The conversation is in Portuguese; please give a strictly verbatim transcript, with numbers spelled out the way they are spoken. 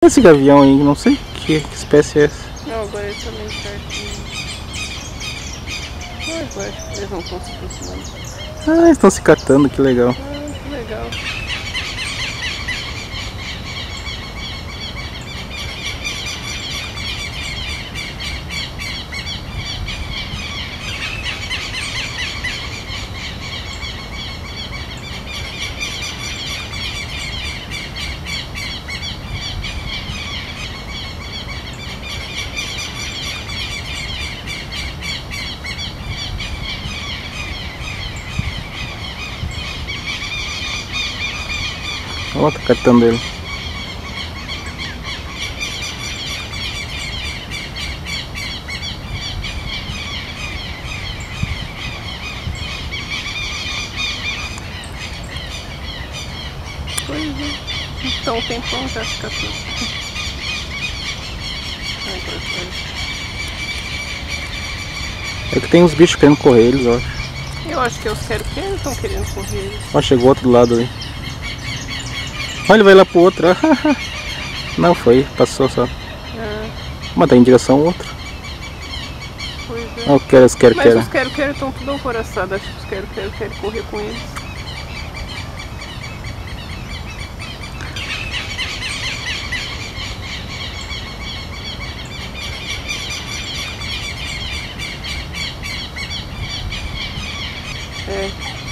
Esse gavião aí, não sei que, que espécie é essa. Não, agora ele tá mais perto. Ah, eu acho que eles não estão se aproximando. Ah, eles estão se catando, que legal. Ah, que legal. Ó, tá catando ele. Pois é. Então, um tempão já se catando. Ai, agora foi. É que tem uns bichos querendo correr eles, ó. Eu acho que os quero que eles estão querendo correr eles. Ó, chegou outro do lado ali. Olha, ele vai lá pro outro. Não foi, passou só. Ah, Mas tá em direção ao outro. pois é. Ó, quero, quero, Mas quero. os quero quero estão tudo alvoroçados. Acho que os quero quero querem correr com eles. É.